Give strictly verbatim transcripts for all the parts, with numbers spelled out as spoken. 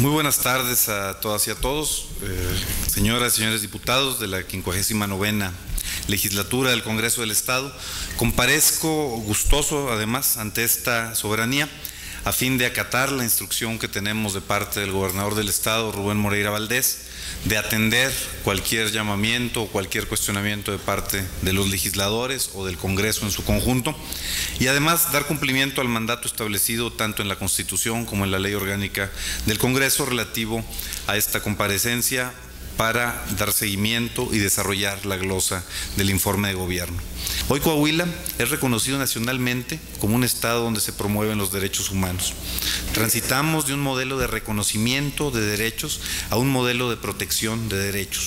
Muy buenas tardes a todas y a todos, eh, señoras y señores diputados de la quincuagésima novena legislatura del Congreso del Estado. Comparezco gustoso, además, ante esta soberanía, a fin de acatar la instrucción que tenemos de parte del gobernador del Estado, Rubén Moreira Valdés, de atender cualquier llamamiento o cualquier cuestionamiento de parte de los legisladores o del Congreso en su conjunto, y además dar cumplimiento al mandato establecido tanto en la Constitución como en la Ley Orgánica del Congreso relativo a esta comparecencia para dar seguimiento y desarrollar la glosa del informe de gobierno. Hoy Coahuila es reconocido nacionalmente como un estado donde se promueven los derechos humanos. Transitamos de un modelo de reconocimiento de derechos a un modelo de protección de derechos.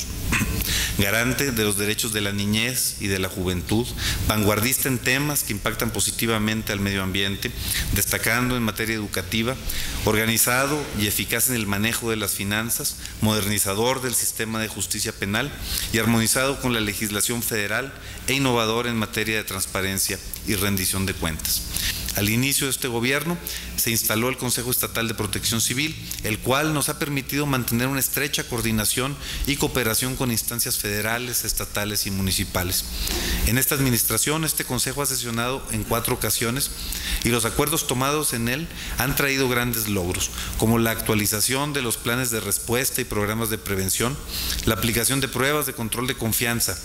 Garante de los derechos de la niñez y de la juventud, vanguardista en temas que impactan positivamente al medio ambiente, destacando en materia educativa, organizado y eficaz en el manejo de las finanzas, modernizador del sistema de justicia penal y armonizado con la legislación federal e innovador en materia de transparencia y rendición de cuentas. Al inicio de este gobierno se instaló el Consejo Estatal de Protección Civil, el cual nos ha permitido mantener una estrecha coordinación y cooperación con instancias federales, estatales y municipales. En esta administración, este Consejo ha sesionado en cuatro ocasiones y los acuerdos tomados en él han traído grandes logros, como la actualización de los planes de respuesta y programas de prevención, la aplicación de pruebas de control de confianza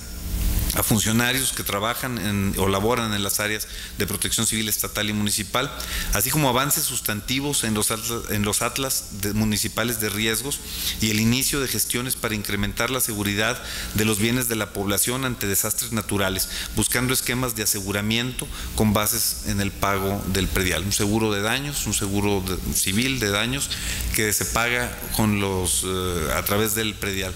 a funcionarios que trabajan en, o laboran en las áreas de protección civil estatal y municipal, así como avances sustantivos en los atlas, en los atlas de, municipales de riesgos y el inicio de gestiones para incrementar la seguridad de los bienes de la población ante desastres naturales, buscando esquemas de aseguramiento con bases en el pago del predial, un seguro de daños, un seguro de, civil de daños que se paga con los, eh, a través del predial.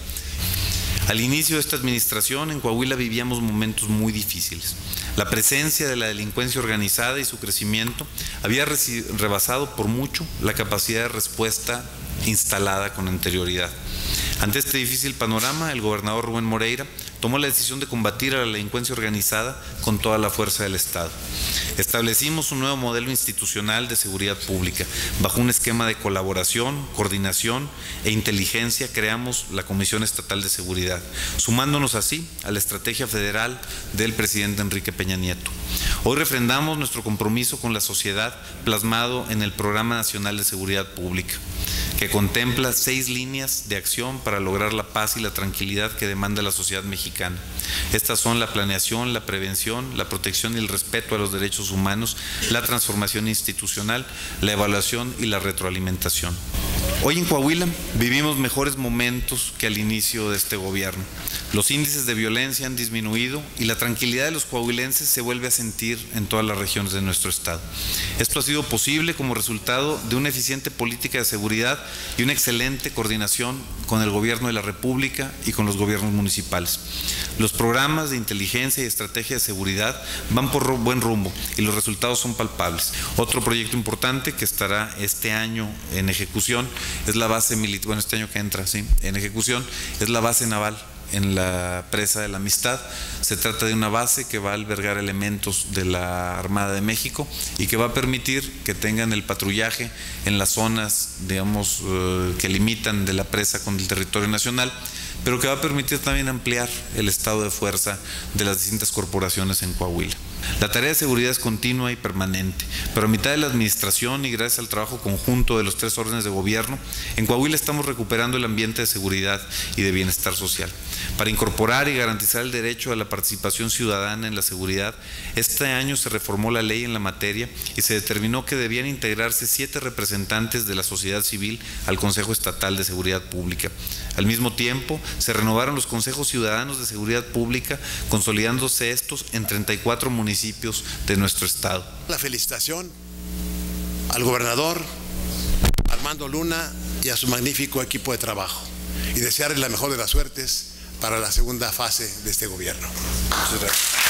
Al inicio de esta administración, en Coahuila vivíamos momentos muy difíciles. La presencia de la delincuencia organizada y su crecimiento había rebasado por mucho la capacidad de respuesta instalada con anterioridad. Ante este difícil panorama, el gobernador Rubén Moreira tomó la decisión de combatir a la delincuencia organizada con toda la fuerza del Estado. Establecimos un nuevo modelo institucional de seguridad pública. Bajo un esquema de colaboración, coordinación e inteligencia creamos la Comisión Estatal de Seguridad, sumándonos así a la estrategia federal del presidente Enrique Peña Nieto. Hoy refrendamos nuestro compromiso con la sociedad plasmado en el Programa Nacional de Seguridad Pública, que contempla seis líneas de acción para lograr la paz y la tranquilidad que demanda la sociedad mexicana. Estas son la planeación, la prevención, la protección y el respeto a los derechos humanos, la transformación institucional, la evaluación y la retroalimentación. Hoy en Coahuila vivimos mejores momentos que al inicio de este gobierno. Los índices de violencia han disminuido y la tranquilidad de los coahuilenses se vuelve a sentir en todas las regiones de nuestro estado. Esto ha sido posible como resultado de una eficiente política de seguridad y una excelente coordinación con el gobierno de la República y con los gobiernos municipales. Los programas de inteligencia y estrategia de seguridad van por buen rumbo y los resultados son palpables. Otro proyecto importante que estará este año en ejecución es la base militar, bueno, este año que entra, sí, en ejecución, es la base naval en la presa de la Amistad. Se trata de una base que va a albergar elementos de la Armada de México y que va a permitir que tengan el patrullaje en las zonas, digamos, eh, que limitan de la presa con el territorio nacional, pero que va a permitir también ampliar el estado de fuerza de las distintas corporaciones en Coahuila. La tarea de seguridad es continua y permanente, pero a mitad de la administración y gracias al trabajo conjunto de los tres órdenes de gobierno, en Coahuila estamos recuperando el ambiente de seguridad y de bienestar social. Para incorporar y garantizar el derecho a la participación ciudadana en la seguridad, este año se reformó la ley en la materia y se determinó que debían integrarse siete representantes de la sociedad civil al Consejo Estatal de Seguridad Pública. Al mismo tiempo, se renovaron los consejos ciudadanos de seguridad pública, consolidándose estos en treinta y cuatro municipios de nuestro estado. La felicitación al gobernador Armando Luna y a su magnífico equipo de trabajo y desearles la mejor de las suertes para la segunda fase de este gobierno. Muchas gracias.